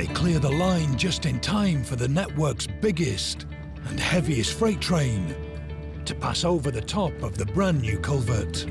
They clear the line just in time for the network's biggest and heaviest freight train to pass over the top of the brand new culvert.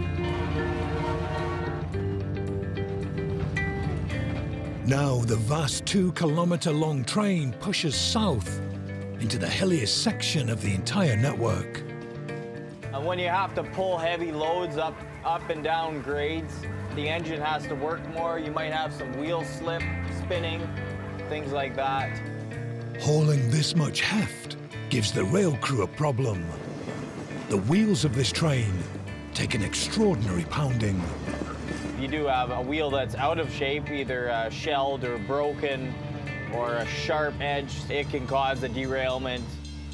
Now the vast 2-kilometer-long train pushes south into the hilliest section of the entire network. When you have to pull heavy loads up and down grades, the engine has to work more. You might have some wheel slip, spinning, things like that. Hauling this much heft gives the rail crew a problem. The wheels of this train take an extraordinary pounding. If you do have a wheel that's out of shape, either shelled or broken, or a sharp edge, it can cause a derailment.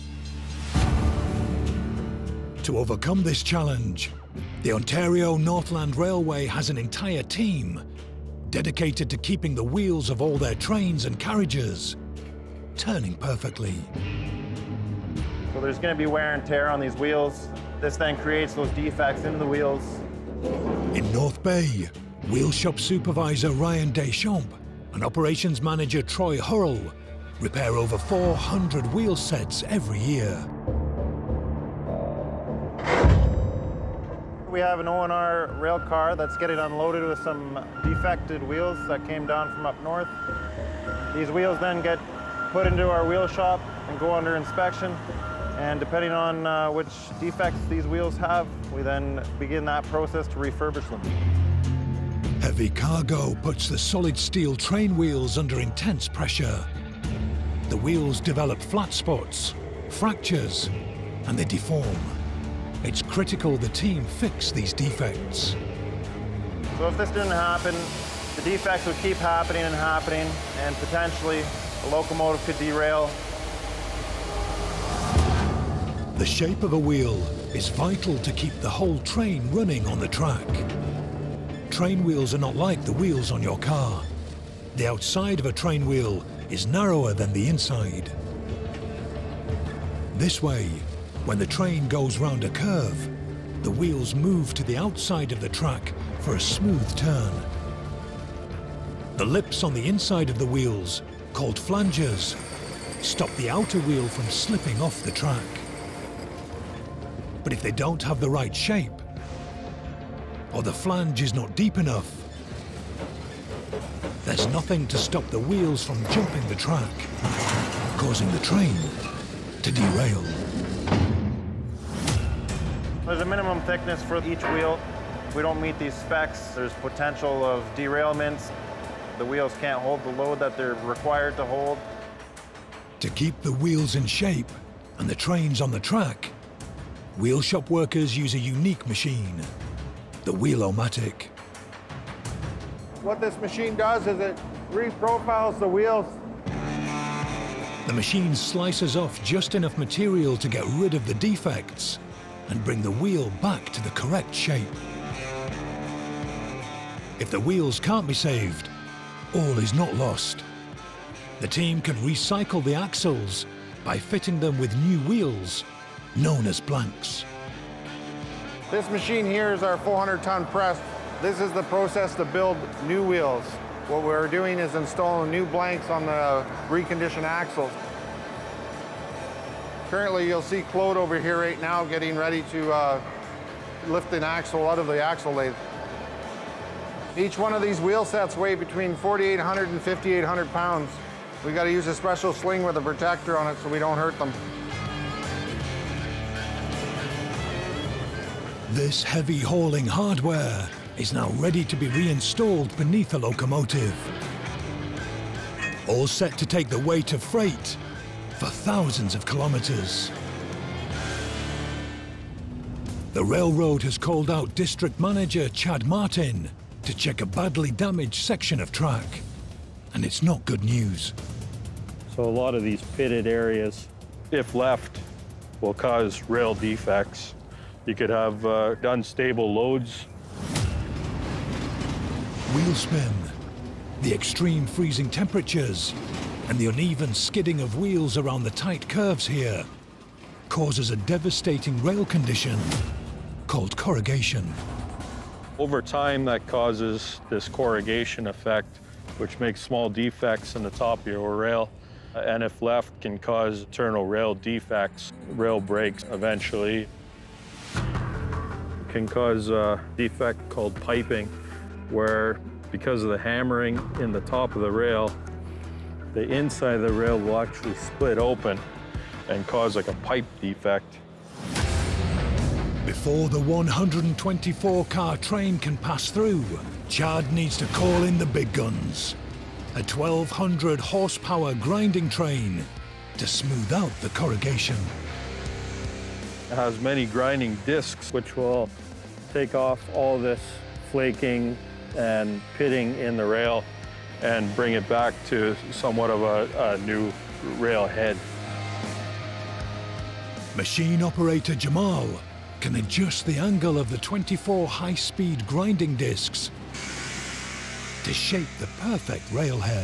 To overcome this challenge, the Ontario Northland Railway has an entire team dedicated to keeping the wheels of all their trains and carriages turning perfectly. So there's going to be wear and tear on these wheels. This then creates those defects in the wheels. In North Bay, wheel shop supervisor Ryan Deschamps and operations manager Troy Hurrell repair over 400 wheel sets every year. We have an O&R rail car that's getting unloaded with some defected wheels that came down from up north. These wheels then get put into our wheel shop and go under inspection. And depending on which defects these wheels have, we then begin that process to refurbish them. Heavy cargo puts the solid steel train wheels under intense pressure. The wheels develop flat spots, fractures, and they deform. It's critical the team fix these defects. So if this didn't happen, the defects would keep happening and happening, and potentially the locomotive could derail. The shape of a wheel is vital to keep the whole train running on the track. Train wheels are not like the wheels on your car. The outside of a train wheel is narrower than the inside. This way, when the train goes round a curve, the wheels move to the outside of the track for a smooth turn. The lips on the inside of the wheels, called flanges, stop the outer wheel from slipping off the track. But if they don't have the right shape, or the flange is not deep enough, there's nothing to stop the wheels from jumping the track, causing the train to derail. There's a minimum thickness for each wheel. If we don't meet these specs, there's potential of derailments. The wheels can't hold the load that they're required to hold. To keep the wheels in shape and the trains on the track, wheel shop workers use a unique machine, the Wheel-O-Matic. What this machine does is it reprofiles the wheels. The machine slices off just enough material to get rid of the defects and bring the wheel back to the correct shape. If the wheels can't be saved, all is not lost. The team can recycle the axles by fitting them with new wheels, known as blanks. This machine here is our 400-ton press. This is the process to build new wheels. What we're doing is installing new blanks on the reconditioned axles. Currently, you'll see Claude over here right now getting ready to lift an axle out of the axle lathe. Each one of these wheel sets weigh between 4,800 and 5,800 pounds. We got to use a special sling with a protector on it so we don't hurt them. This heavy hauling hardware is now ready to be reinstalled beneath the locomotive. All set to take the weight of freight for thousands of kilometers. The railroad has called out District Manager Chad Martin to check a badly damaged section of track, and it's not good news. So a lot of these pitted areas, if left, will cause rail defects. You could have unstable loads. Wheel spin, the extreme freezing temperatures, and the uneven skidding of wheels around the tight curves here causes a devastating rail condition called corrugation. Over time, that causes this corrugation effect which makes small defects in the top of your rail. And if left, can cause internal rail defects, rail breaks eventually. Can cause a defect called piping, where because of the hammering in the top of the rail, the inside of the rail will actually split open and cause like a pipe defect. Before the 124-car train can pass through, Chad needs to call in the big guns. A 1,200 horsepower grinding train to smooth out the corrugation. It has many grinding discs, which will take off all this flaking and pitting in the rail and bring it back to somewhat of a new rail head. Machine operator Jamal can adjust the angle of the 24 high-speed grinding discs to shape the perfect railhead.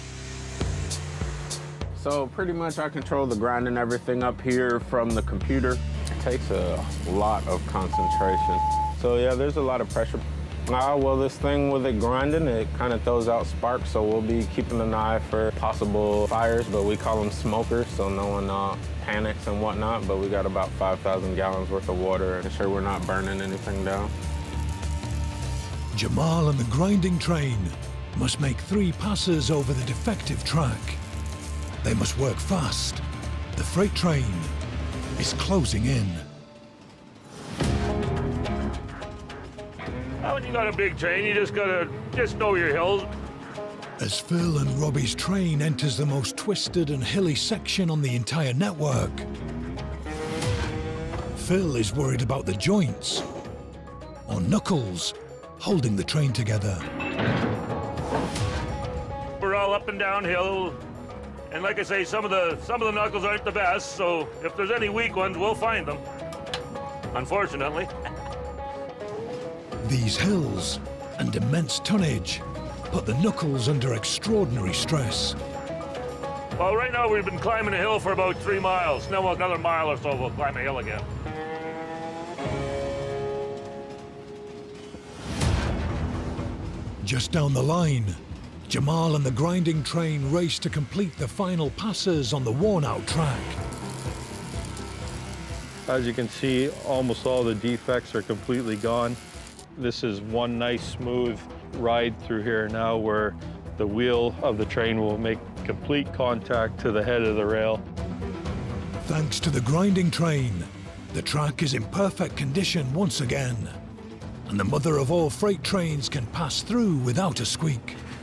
So pretty much I control the grinding everything up here from the computer. It takes a lot of concentration. So yeah, there's a lot of pressure. Well, this thing with it grinding, it kind of throws out sparks, so we'll be keeping an eye for possible fires, but we call them smokers, so no one panics and whatnot, but we got about 5,000 gallons worth of water to ensure we're not burning anything down. Jamal and the grinding train must make 3 passes over the defective track. They must work fast. The freight train is closing in. When you got a big train, you just gotta know your hills. As Phil and Robbie's train enters the most twisted and hilly section on the entire network, Phil is worried about the joints, or knuckles, holding the train together. We're all up and downhill, and like I say, some of the knuckles aren't the best, so if there's any weak ones, we'll find them, unfortunately. These hills and immense tonnage put the knuckles under extraordinary stress. Well, right now we've been climbing a hill for about 3 miles. Now another mile or so we'll climb a hill again. Just down the line, Jamal and the grinding train race to complete the final passes on the worn-out track. As you can see, almost all the defects are completely gone. This is one nice smooth ride through here now where the wheel of the train will make complete contact to the head of the rail. Thanks to the grinding train, the track is in perfect condition once again, and the mother of all freight trains can pass through without a squeak.